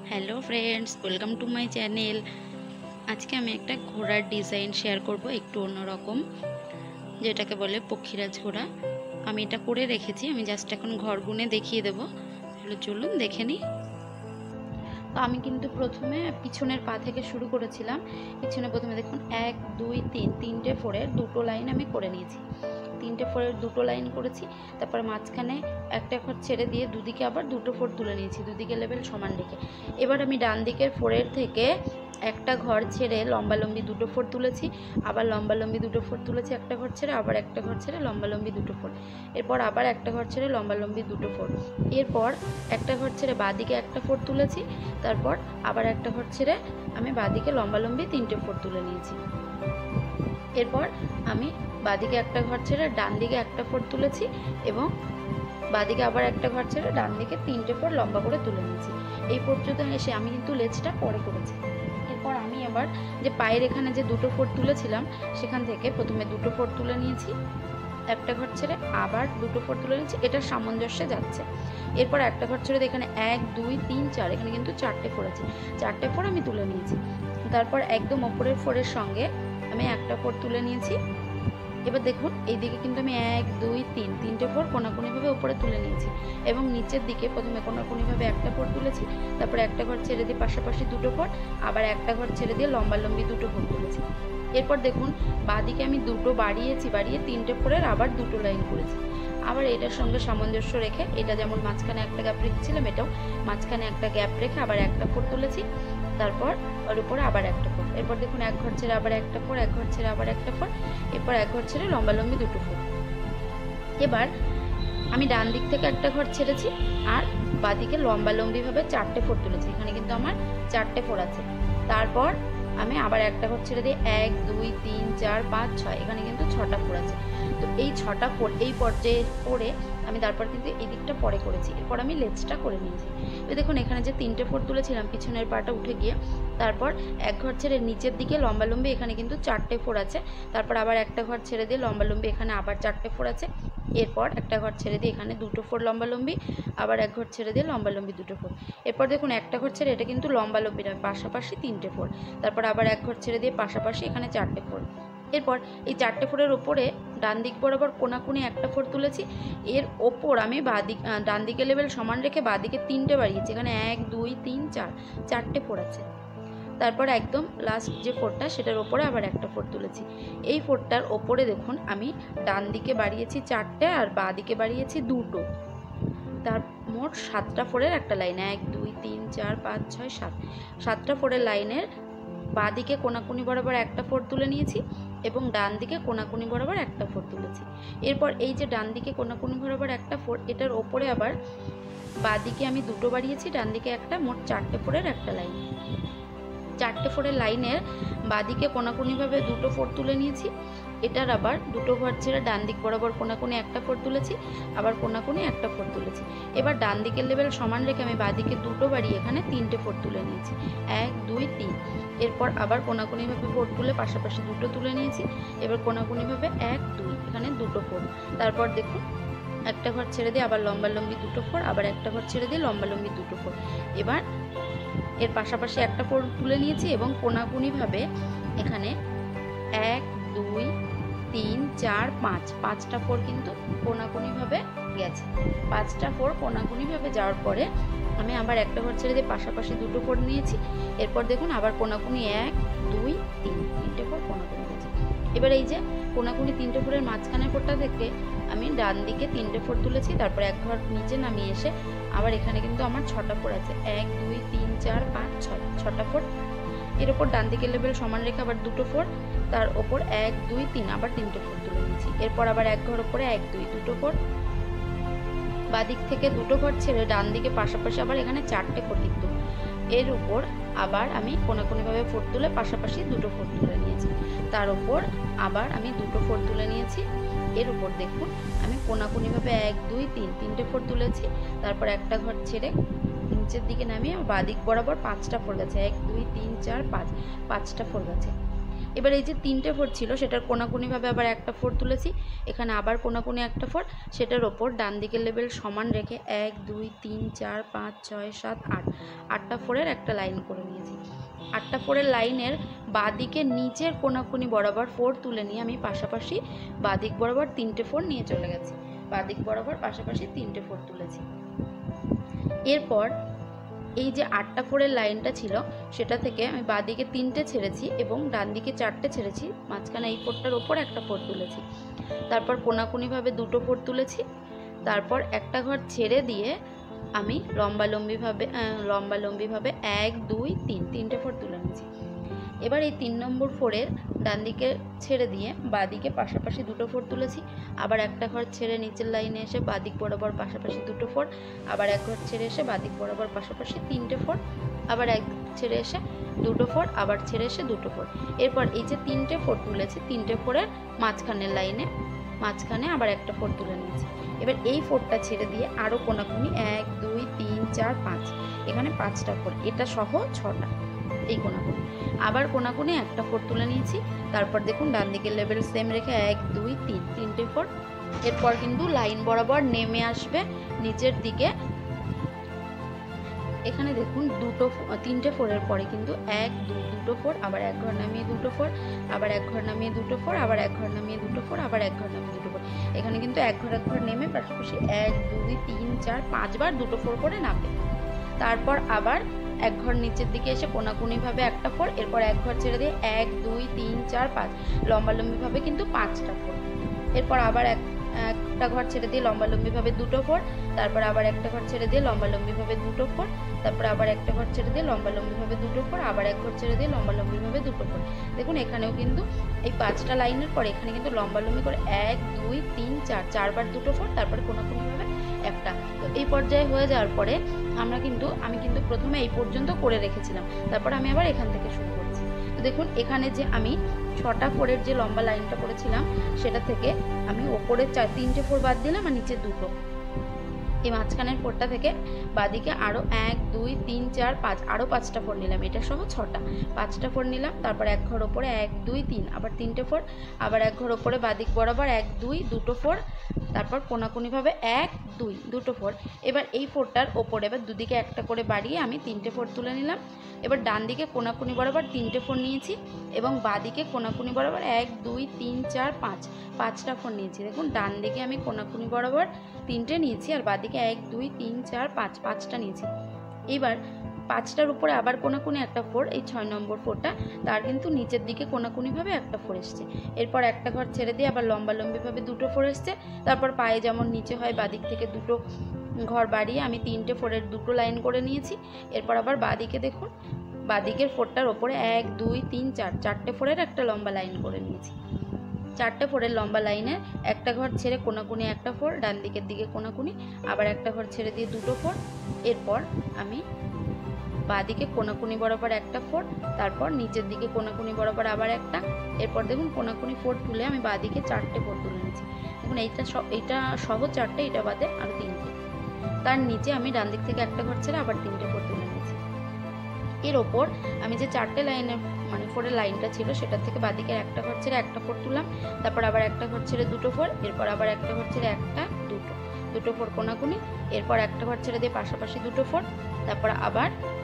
Hello friends, welcome to my channel. আজকে আমি একটা ঘোড়ার ডিজাইন শেয়ার করব, একটু অন্যরকম, যেটাকে বলে পক্ষীরাজ ঘোড়া। আমি এটা করে রেখেছি, আমি জাস্ট এখন ঘর গুনে দেখিয়ে দেবো। তাহলে চলুন দেখে নিই। তো আমি কিন্তু প্রথমে পিছনের পা থেকে শুরু করেছিলাম। পিছনে প্রথমে দেখুন 1 2 3 তিনটে ফোরের দুটো লাইন আমি করে নিয়েছি। তিনটে ফোরের দুটো লাইন করেছি, তারপর মাঝখানে একটা ঘর ছেড়ে দিয়ে দুদিকে আবার দুটো ফোর তুলে নিয়েছি, দুদিকে লেভেল সমান রেখে। এবার আমি ডান দিকের ফোরের থেকে একটা ঘর ছেড়ে লম্বালম্বি দুটো ফোর তুলেছি, আবার লম্বালম্বি দুটো ফোর তুলেছি, একটা ঘর ছেড়ে আবার একটা ঘর ছেড়ে লম্বালম্বি দুটো ফোর, এরপর আবার একটা ঘর ছেড়ে লম্বালম্বি দুটো ফোর, এরপর একটা ঘর ছেড়ে বাঁদিকে একটা ফোর তুলেছি, তারপর আবার একটা ঘর ছেড়ে আমি বাঁদিকে লম্বালম্বি তিনটে ফোর তুলে নিয়েছি। এরপর আমি বাঁদিকে একটা ঘর ছেড়ে ডান দিকে একটা ফোর তুলেছি এবং বাঁদিকে আবার একটা ঘর ছেড়ে ডান দিকে তিনটে ফোর লম্বা করে তুলে নিয়েছি। এই পর্যন্ত এসে আমি কিন্তু লেজটা পরে করেছি। এরপর আমি আবার যে পায়ের এখানে যে দুটো ফোর তুলেছিলাম সেখান থেকে প্রথমে দুটো ফোর তুলে নিয়েছি, একটা ঘর ছেড়ে আবার দুটো ফোর তুলে নিয়েছি, এটা সামঞ্জস্যে যাচ্ছে। এরপর একটা ঘর ছেড়ে এখানে 1 2 3 4, এখানে কিন্তু চারটে ফোর আছে, চারটে ফোর আমি তুলে নিয়েছি। তারপর একদম ওপরের ফোরের সঙ্গে আমি একটা ফোর তুলে নিয়েছি। এবার দেখুন এইদিকে কিন্তু আমি 1 2 3 তিনটে ফোর কোনাকুনিভাবে উপরে তুলে নিয়েছি এবং নিচের দিকে প্রথমে কোনাকুনিভাবে একটা ফোর তুলেছি, তারপরে একটা ঘর ছেড়ে দিয়ে পাশাপাশি দুটো ফোর, আবার একটা ঘর ছেড়ে দিয়ে লম্বালম্বি দুটো ফোর তুলেছি। এরপর দেখুন বাঁদিকে আমি দুটো বাড়িয়ে তিনটে ফোরের আবার দুটো লাইন করেছি। আবার এটার সঙ্গে সামঞ্জস্য রেখে, এটা যেমন মাঝখানে একটা গ্যাপ রেখেছিলাম, এটাও মাঝখানে একটা গ্যাপ রেখে আবার একটা ফোর তুলেছি, তারপর ওর উপরে আবার একটা ফোর। এরপর দেখুন এক ঘর ছেড়ে আবার একটা ফোর, এক ঘর ছেড়ে আবার একটা ফোর, এরপর এক ঘর ছেড়ে লম্বালম্বি দুটো ফোর। এবার আমি ডান দিক থেকে একটা ঘর ছেড়েছি আর বাঁদিকে লম্বালম্বিভাবে চারটে ফোর তুলেছি, এখানে কিন্তু আমার চারটে ফোর আছে। তারপর আমি আবার একটা ঘর ছেড়ে দিয়ে 1 2 3 4 5 6, এখানে কিন্তু ছটা ফোর আছে। তো এই ছটা ফোর এই পর্যায়ে পরে আমি তারপর কিন্তু এই দিকটা পরে করেছি। এরপর আমি লেজটা করে নিয়েছি। তো দেখুন এখানে যে তিনটে ফোর তুলেছিলাম পিছনের পাটা উঠে গিয়ে, তারপর এক ঘর ছেড়ে নিচের দিকে লম্বালম্বি এখানে কিন্তু চারটে ফোর আছে, তারপর আবার একটা ঘর ছেড়ে দিয়ে লম্বালম্বি এখানে আবার চারটে ফোর আছে, এরপর একটা ঘর ছেড়ে দিয়ে এখানে দুটো ফোর লম্বালম্বি, আবার এক ঘর ছেড়ে দিয়ে লম্বালম্বি দুটো ফোর। এরপর দেখুন একটা ঘর ছেড়ে এটা কিন্তু লম্বালম্বি নয়, পাশাপাশি তিনটে ফোর, তারপর আবার এক ঘর ছেড়ে দিয়ে পাশাপাশি এখানে চারটে ফোর। এরপর এই চারটে ফোরের ওপরে ডান দিক বরাবর কোনাকুনি একটা ফোর তুলেছি, এর ওপর আমি ডান দিকে লেভেল সমান রেখে বাঁদিকে তিনটে বাড়িয়েছি, এখানে 1 2 3 4, চারটে ফোর আছে। তারপর একদম লাস্ট যে ফোরটা সেটার ওপরে আবার একটা ফোর তুলেছি। এই ফোরটার ওপরে দেখুন আমি ডান দিকে বাড়িয়েছি চারটে আর বাঁ দিকে বাড়িয়েছি দুটো, তার মোট সাতটা ফোরের একটা লাইন, 1 2 3 4 5 6 7, সাতটা ফোরের লাইনের বাঁ দিকে কোনাকুনি বরাবর একটা ফোর তুলে নিয়েছি এবং ডান দিকে কোনাকুনি বরাবর একটা ফোর তুলেছি। এরপর এই যে ডান দিকে কোনাকুনি বরাবর একটা ফোর, এটার ওপরে আবার বাঁ দিকে আমি দুটো বাড়িয়েছি, ডান দিকে একটা, মোট চারটে ফোরের একটা লাইন। চারটে ফোরের লাইনের বাঁদিকে কোনাকুনিভাবে দুটো ফোর তুলে নিয়েছি, এটার আবার দুটো ঘর ছেড়ে ডান দিক বরাবর কোনাকুনি একটা ফোর তুলেছি, আবার কোনাকুনি একটা ফোর তুলেছি। এবার ডান দিকের লেভেল সমান রেখে আমি বাঁদিকে দুটো বাড়িয়ে এখানে তিনটে ফোর তুলে নিয়েছি, 1 2 3। এরপর আবার কোনাকুনিভাবে ফোর তুলে পাশাপাশি দুটো তুলে নিয়েছি, এবার কোনাকুনিভাবে 1 2, এখানে দুটো ফোর। তারপর দেখুন একটা ঘর ছেড়ে দিয়ে আবার লম্বালম্বি দুটো ফোর, আবার একটা ঘর ছেড়ে দিয়ে লম্বালম্বি দুটো ফোর। এবার এর পাশাপাশি একটা ফোর তুলে নিয়েছি এবং কোনাকুনিভাবে এখানে 1 2 3 4 5, পাঁচটা ফোর কিন্তু কোনাকুনিভাবে গেছে। পাঁচটা ফোর কোনাকুনিভাবে যাওয়ার পরে আমি আবার একটা ঘর ছেড়ে দিয়ে পাশাপাশি দুটো ফোর নিয়েছি। এরপর দেখুন আবার কোনাকুনি 1 2 3, তিনটে ফোর কোনাকুনি গেছে। এবার এই যে কোনাকুনি তিনটে ফোরের মাঝখানে ফোরটা থেকে আমি ডান দিকে তিনটে ফোর তুলেছি, তারপর এক ঘর নিচে নামিয়ে এসে আবার এখানে কিন্তু আমার ছটা ফোর আছে, 1 2 3 4 5 6, ছটা ফোর। এর ওপর ডান দিকের লেভেল সমান রেখে আবার দুটো ফোর, তার ওপর 1 2 3 আবার তিনটে ফোর তুলে নিয়েছি। এরপর আবার এক ঘর ওপরে 1 2 দুটো ফোর, বাদিক থেকে দুটো ঘর ছেড়ে ডান দিকে পাশাপাশি আবার এখানে চারটে ফোর কিন্তু, এর উপর আবার আমি কোনাকুনিভাবে ফোর তুলে পাশাপাশি দুটো ফোর তুলে নিয়েছি, তার ওপর আবার আমি দুটো ফোর তুলে নিয়েছি। এর উপর দেখুন আমি কোনাকুনিভাবে 1 2 3 তিনটে ফোর তুলেছি, তারপর একটা ঘর ছেড়ে নিচের দিকে নামিয়ে বাঁ দিক বরাবর পাঁচটা ফোর গেছে, 1 2 3 4 5, পাঁচটা ফোর গেছে। এবার এই যে 3টে ফোর ছিল সেটার কোনাকুনিভাবে আবার একটা ফোর তুলেছি, এখানে আবার কোনাকুনি একটা ফোর, সেটার ওপর ডান দিকের লেভেল সমান রেখে 1 2 3 4 5 6 7 8 8টা ফোরের একটা লাইন করে নিয়েছি। 8টা ফোরের লাইনের বাঁদিকে নিচের কোনাকুনি বরাবর ফোর তুলে নিয়ে আমি পাশাপাশি বাঁদিক বরাবর 3টে ফোর নিয়ে চলে গেছি, বাঁদিক বরাবর পাশাপাশি 3টে ফোর তুলেছি। এরপর এই যে 8টা ফোরের লাইনটা ছিল সেটা থেকে আমি বাঁদিকে 3টে ছেড়েছি এবং ডান দিকে 4টে ছেড়েছি, মাঝখানে এই ফোরটার ওপর একটা ফোর তুলেছি, তারপর কোনাকুনিভাবে 2টো ফোর তুলেছি, তারপর একটা ঘর ছেড়ে দিয়ে আমি লম্বালম্বিভাবে 1 2 3 3টে ফোর তুলে নিয়েছি। এবার এই 3 নম্বর ফোরের ডান দিকে ছেড়ে দিয়ে বাঁদিকে পাশাপাশি 2টো ফোর তুলেছি, আবার একটা ঘর ছেড়ে নিচের লাইনে এসে বাঁদিক বরাবর পাশাপাশি 2টো ফোর, আবার এক ঘর ছেড়ে এসে বাঁদিক বরাবর পাশাপাশি 3টে ফোর, আবার এক ছেড়ে এসে 2টো ফোর, আবার ছেড়ে এসে 2টো ফোর। এরপর এই যে 3টে ফোর তুলেছি 3টে ফোরের মাঝখানের লাইনে মাঝখানে আবার একটা ফোর তুলে নিয়েছি। এবার এই ফোরটা ছেড়ে দিয়ে আরও কোনাকুনি 1 2 3 4 5, এখানে 5টা ফোর, এটা সহ 6টা এই কোনাকুনি, আবার কোনাকুনি একটা ফোর তুলে নিয়েছি। তারপর দেখুন ডান দিকের লেভেল সেম রেখে 1 2 3 3টে ফোর। এরপর কিন্তু লাইন বরাবর নেমে আসবে নিচের দিকে, এখানে দেখুন 3টে ফোরের পরে কিন্তু 1 2 2টো ফোর, আবার এক ঘর নামিয়ে 2টো ফোর, আবার এক ঘর নামিয়ে 2টো ফোর, আবার এক ঘর নামিয়ে 2টো ফোর, আবার এক ঘর নামিয়ে 2টো ফোর। এখানে কিন্তু এক ঘর নেমে পাশাপাশি 1 2 3 4 5 বার 2টো ফোর করে নামবে। তারপর আবার এক ঘর নিচের দিকে এসে কোনাকুনিভাবে একটা ফোর, এরপর এক ঘর ছেড়ে দিয়ে 1 2 3 4 5 লম্বালম্বিভাবে কিন্তু 5টা ফোর, এরপর আবার একটা ঘর ছেড়ে দিয়ে লম্বালম্বিভাবে 2টো ফোর, তারপর আবার একটা ঘর ছেড়ে দিয়ে লম্বালম্বিভাবে 2টো ফোর, তারপর আবার একটা ঘর ছেড়ে দিয়ে লম্বালম্বিভাবে 2টো ফোর, আবার এক ঘর ছেড়ে দিয়ে লম্বালম্বিভাবে 2টো ফোর। দেখুন এখানেও কিন্তু এই 5টা লাইনের পরে এখানে কিন্তু লম্বালম্বি করে 1 2 3 4 4বার 2টো ফোর, তারপরে কোনাকুনিভাবে একটা। তো এই পর্যায়ে হয়ে যাওয়ার পরে আমি কিন্তু প্রথমে এই পর্যন্ত করে রেখেছিলাম, তারপর আমি আবার এখান থেকে শুরু করছি। তো দেখুন এখানে যে আমি 6টা ফোরের যে লম্বা লাইনটা করেছিলাম সেটা থেকে আমি ওপরে 3টে ফোর বাদ দিলাম আর নিচে 2টো, এই মাঝখানের ফোরটা থেকে বাঁদিকে আরও 1 2 3 4 5 আরও 5টা ফোর নিলাম, এটা সহ 6টা, 5টা ফোর নিলাম। তারপর এক ঘর ওপরে 1 2 3 আবার 3টে ফোর, আবার এক ঘর ওপরে বাঁদিক বরাবর 1 2 2টো ফোর, তারপর কোনাকুনিভাবে 1 2 2টো ফোর। এবার এই ফোরটার ওপরে এবার দুদিকে একটা করে বাড়িয়ে আমি 3টে ফোর তুলে নিলাম। এবার ডান দিকে কোনাকুনি বরাবর 3টে ফোর নিয়েছি এবং বাঁদিকে কোনাকুনি বরাবর 1 2 3 4 5 5টা ফোর নিয়েছি। দেখুন ডান দিকে আমি কোনাকুনি বরাবর 3টে নিয়েছি আর বাঁদিকে 1 2 3 4 5 5টা নিয়েছি। এবার 5টার উপরে আবার কোনাকুনি একটা ফোর, এই 6 নম্বর ফোরটা তার কিন্তু নিচের দিকে কোনাকুনিভাবে একটা ফোর এসছে। এরপর একটা ঘর ছেড়ে দিয়ে আবার লম্বালম্বিভাবে 2টো ফোর এসছে, তারপর পায়ে যেমন নিচে হয় বাঁদিক থেকে 2টো ঘর বাড়িয়ে আমি 3টে ফোরের 2টো লাইন করে নিয়েছি। এরপর আবার বাঁদিকে দেখুন বাঁদিকের ফোরটার ওপরে 1 2 3 4 4টে ফোরের একটা লম্বা লাইন করে নিয়েছি। 4টে ফোরের লম্বা লাইনে একটা ঘর ছেড়ে কোনাকুনি একটা ফোর, ডান দিকের দিকে কোনাকুনি, আবার একটা ঘর ছেড়ে দিয়ে 2টো ফোর, এরপর আমি বাঁদিকে কোনাকুনি বরাবর একটা ফোর, তারপর নিচের দিকে কোনাকুনি বরাবর আবার একটা, এরপর দেখুন কোনাকুনি ফোর তুলে আমি বাঁদিকে 4টে ফোর তুলে নিয়েছি। দেখুন এইটা সহ 4টে, এটা বাদে আরও 3টে, তার নিচে আমি ডান দিক থেকে একটা ঘর ছেড়ে আবার 3টে ফোর তুলে নিয়েছি। এর ওপর আমি যে 4টে লাইনের মানে ফোরের লাইনটা ছিল সেটার থেকে বাঁদিকের একটা ঘর ছেড়ে একটা ফোর তুললাম, তারপর আবার একটা ঘর ছেড়ে 2টো ফোর, এরপর আবার একটা ঘর ছেড়ে একটা 2টো ফোর কোনাকুনি, এরপর একটা ঘর ছেড়ে দিয়ে পাশাপাশি 2টো ফোর, তারপর আবার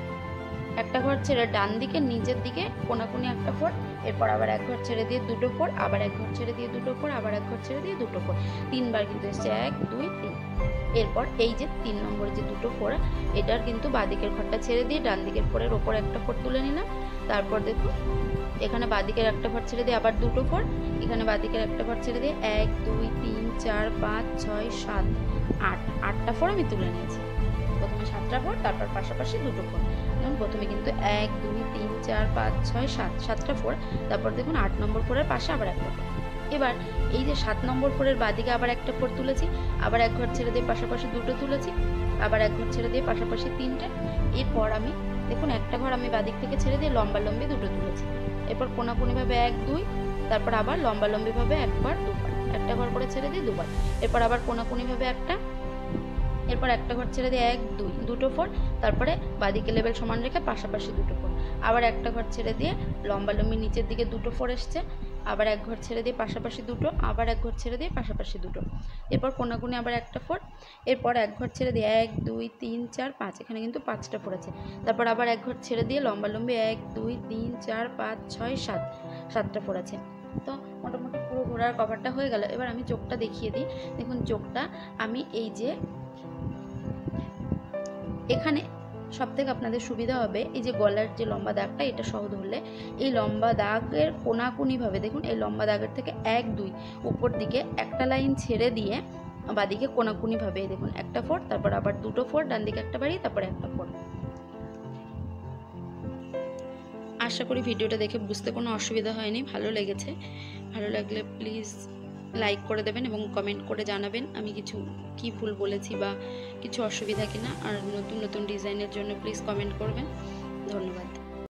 একটা ঘর ছেড়ে ডান দিকে নিচের দিকে কোনাকুনি একটা ফোর, এরপর আবার এক ঘর ছেড়ে দিয়ে 2টো ফোর, আবার এক ঘর ছেড়ে দিয়ে 2টো ফোর, আবার এক ঘর ছেড়ে দিয়ে 2টো ফোর, 3বার কিন্তু এসছে 1 2 3। এরপর এই যে 3 নম্বরে যে 2টো ফোর এটার কিন্তু বাঁদিকের ঘরটা ছেড়ে দিয়ে ডান দিকের ফোরের ওপর একটা ফোর তুলে নিলাম। তারপর দেখুন এখানে বাঁদিকের একটা ঘর ছেড়ে দিয়ে আবার 2টো ফোর, এখানে বাঁদিকের একটা ঘর ছেড়ে দিয়ে 1 2 3 4 5 6 7 8 8টা ফোর আমি তুলে নিয়েছি। প্রথমে 7টা ফোর, তারপর পাশাপাশি 2টো ফোর। যেমন প্রথমে কিন্তু 1 2 3 4 5 6 7 7টা ফোর, তারপর দেখুন 8 নম্বর ফোরের পাশে আবার একটা ফোর। এবার এই যে 7 নম্বর ফোরের বাঁদিকে আবার একটা ফোর তুলেছি, আবার এক ঘর ছেড়ে দিয়ে পাশাপাশি 2টো তুলেছি, আবার এক ঘর ছেড়ে দিয়ে পাশাপাশি 3টে। এরপর আমি দেখুন একটা ঘর আমি বাঁদিক থেকে ছেড়ে দিয়ে লম্বালম্বি 2টো তুলেছি, এরপর কোনাকুনিভাবে 1 2, তারপর আবার লম্বালম্বিভাবে একবার 2বার, একটা ঘর করে ছেড়ে দিয়ে 2বার, এরপর আবার কোনাকুনিভাবে একটা, এরপর একটা ঘর ছেড়ে দিয়ে 1 2 দুটো ফোর, তারপরে বাঁদিকে লেভেল সমান রেখে পাশাপাশি দুটো ফোর, আবার একটা ঘর ছেড়ে দিয়ে লম্বালম্বি নিচের দিকে দুটো ফোর এসছে, আবার এক ঘর ছেড়ে দিয়ে পাশাপাশি দুটো, আবার এক ঘর ছেড়ে দিয়ে পাশাপাশি দুটো, এরপর কোনাকুনি আবার একটা ফোর, এরপর এক ঘর ছেড়ে দিয়ে 1 2 3 4 5, এখানে কিন্তু 5টা ফোর আছে, তারপর আবার এক ঘর ছেড়ে দিয়ে লম্বালম্বি 1 2 3 4 5 6 7, 7টা ফোর আছে। তো মোটামুটি পুরো ঘোড়ার কভারটা হয়ে গেল। এবার আমি চোখটা দেখিয়ে দিই। দেখুন চোখটা আমি এই যে এখানে সবথেকে আপনাদের সুবিধা হবে এই যে গলার যে লম্বা দাগটা, এটা সহ ধরলে এই লম্বা দাগের কোনাকুনিভাবে দেখুন, এই লম্বা দাগের থেকে 1 2 উপর দিকে একটা লাইন ছেড়ে দিয়ে বাঁদিকে কোনাকুনিভাবে দেখুন একটা ফোর, তারপর আবার দুটো ফোর, ডান দিকে একটা বাড়ি, তারপরে একটা ফোর। আশা করি ভিডিওটা দেখে বুঝতে কোনো অসুবিধা হয়নি, ভালো লেগেছে। ভালো লাগলে প্লিজ লাইক করে দেবেন এবং কমেন্ট করে জানাবেন আমি কি ভুল বলেছি বা কিছু অসুবিধা কিনা। আর নতুন নতুন ডিজাইনের জন্য প্লিজ কমেন্ট করবেন। ধন্যবাদ।